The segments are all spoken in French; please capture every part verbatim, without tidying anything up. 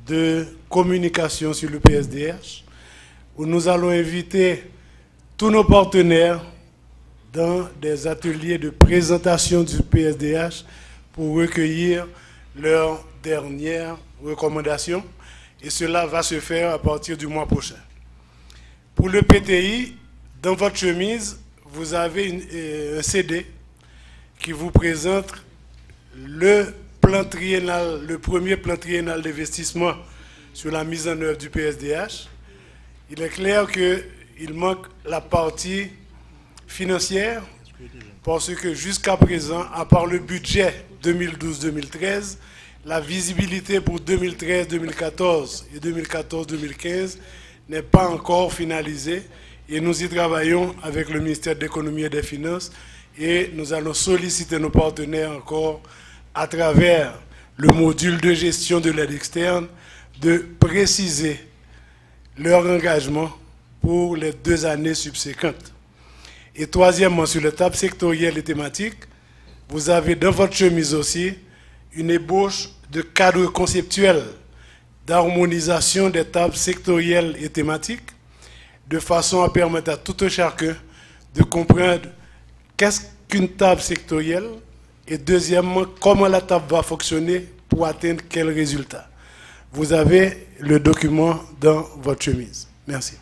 de communication sur le P S D H, où nous allons inviter tous nos partenaires dans des ateliers de présentation du P S D H pour recueillir leurs dernières recommandations. Et cela va se faire à partir du mois prochain. Pour le P T I, dans votre chemise, vous avez une, euh, un C D qui vous présente le plan triennal, le premier plan triennal d'investissement sur la mise en œuvre du P S D H. Il est clair qu'il manque la partie financière parce que jusqu'à présent, à part le budget deux mille douze deux mille treize, la visibilité pour deux mille treize deux mille quatorze et deux mille quatorze deux mille quinze n'est pas encore finalisée et nous y travaillons avec le ministère de l'économie et des finances et nous allons solliciter nos partenaires encore à travers le module de gestion de l'aide externe de préciser leur engagement pour les deux années subséquentes. Et troisièmement, sur les tables sectorielles et thématiques, vous avez dans votre chemise aussi une ébauche de cadre conceptuel d'harmonisation des tables sectorielles et thématiques, de façon à permettre à tout un chacun de comprendre qu'est-ce qu'une table sectorielle et deuxièmement, comment la table va fonctionner pour atteindre quel résultat. Vous avez le document dans votre chemise. Merci.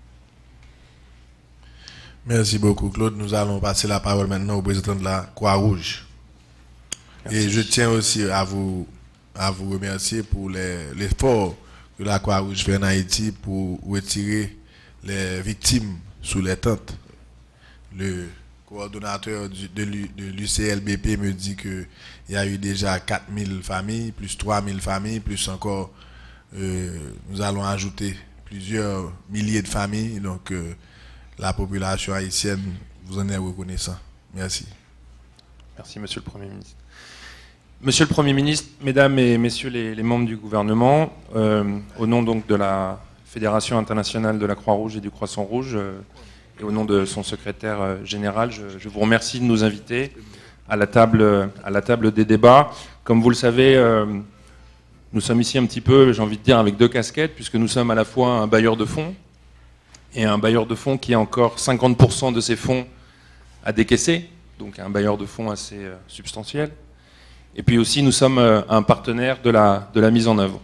Merci beaucoup, Claude. Nous allons passer la parole maintenant au président de la Croix-Rouge. Et je tiens aussi à vous, à vous remercier pour l'effort que la Croix-Rouge fait en Haïti pour retirer les victimes sous les tentes. Le coordonnateur du, de l'U C L B P me dit qu'il y a eu déjà quatre mille familles, plus trois mille familles, plus encore, euh, nous allons ajouter plusieurs milliers de familles. Donc, euh, la population haïtienne vous en est reconnaissant. Merci. Merci, Monsieur le Premier ministre. Monsieur le Premier ministre, Mesdames et Messieurs les, les membres du gouvernement, euh, au nom donc de la Fédération internationale de la Croix-Rouge et du Croissant-Rouge, euh, et au nom de son secrétaire euh, général, je, je vous remercie de nous inviter à la table, à la table des débats. Comme vous le savez, euh, nous sommes ici un petit peu, j'ai envie de dire, avec deux casquettes, puisque nous sommes à la fois un bailleur de fonds, et un bailleur de fonds qui a encore cinquante pour cent de ses fonds à décaisser, donc un bailleur de fonds assez euh, substantiel. Et puis aussi, nous sommes euh, un partenaire de la, de la mise en œuvre.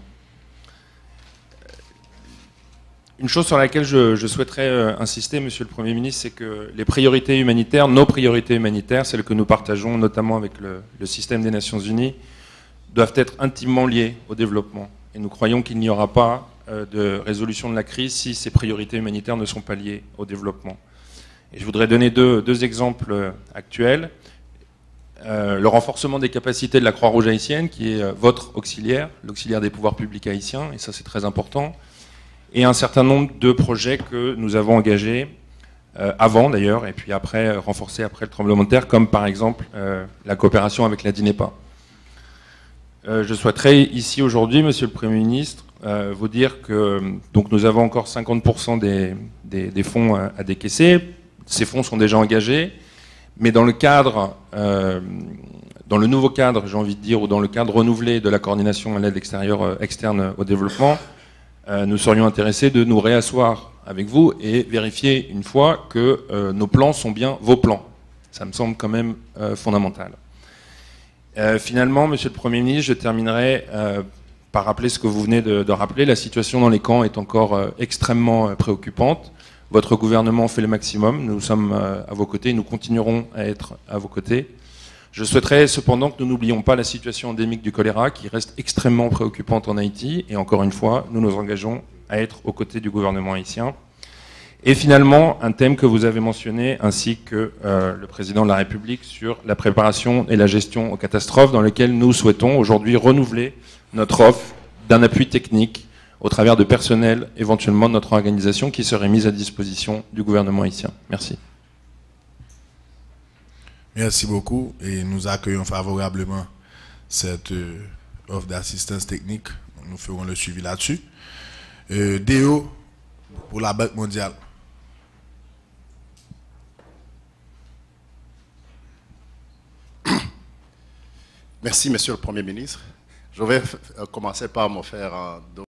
Une chose sur laquelle je, je souhaiterais euh, insister, Monsieur le Premier ministre, c'est que les priorités humanitaires, nos priorités humanitaires, celles que nous partageons notamment avec le, le système des Nations Unies, doivent être intimement liées au développement. Et nous croyons qu'il n'y aura pas de résolution de la crise si ces priorités humanitaires ne sont pas liées au développement. Et je voudrais donner deux, deux exemples actuels. Euh, le renforcement des capacités de la Croix-Rouge haïtienne, qui est votre auxiliaire, l'auxiliaire des pouvoirs publics haïtiens, et ça c'est très important, et un certain nombre de projets que nous avons engagés euh, avant d'ailleurs, et puis après, renforcés après le tremblement de terre, comme par exemple euh, la coopération avec la DINEPA. Euh, je souhaiterais ici aujourd'hui, Monsieur le Premier ministre, Euh, vous dire que donc nous avons encore cinquante pour cent des, des, des fonds à, à décaisser. Ces fonds sont déjà engagés, mais dans le cadre, euh, dans le nouveau cadre, j'ai envie de dire, ou dans le cadre renouvelé de la coordination à l'aide extérieure euh, externe au développement, euh, nous serions intéressés de nous réasseoir avec vous et vérifier une fois que euh, nos plans sont bien vos plans. Ça me semble quand même euh, fondamental. Euh, finalement, Monsieur le Premier ministre, je terminerai euh, par rappeler ce que vous venez de, de rappeler. La situation dans les camps est encore euh, extrêmement euh, préoccupante. Votre gouvernement fait le maximum. Nous sommes euh, à vos côtés. Nous continuerons à être à vos côtés. Je souhaiterais cependant que nous n'oublions pas la situation endémique du choléra qui reste extrêmement préoccupante en Haïti. Et encore une fois, nous nous engageons à être aux côtés du gouvernement haïtien. Et finalement, un thème que vous avez mentionné, ainsi que euh, le président de la République, sur la préparation et la gestion aux catastrophes, dans lequel nous souhaitons aujourd'hui renouveler notre offre d'un appui technique au travers de personnel, éventuellement de notre organisation, qui serait mise à disposition du gouvernement haïtien. Merci. Merci beaucoup et nous accueillons favorablement cette euh, offre d'assistance technique. Nous ferons le suivi là-dessus. Euh, D O pour la Banque mondiale. Merci, Monsieur le Premier ministre. Je vais commencer par me faire un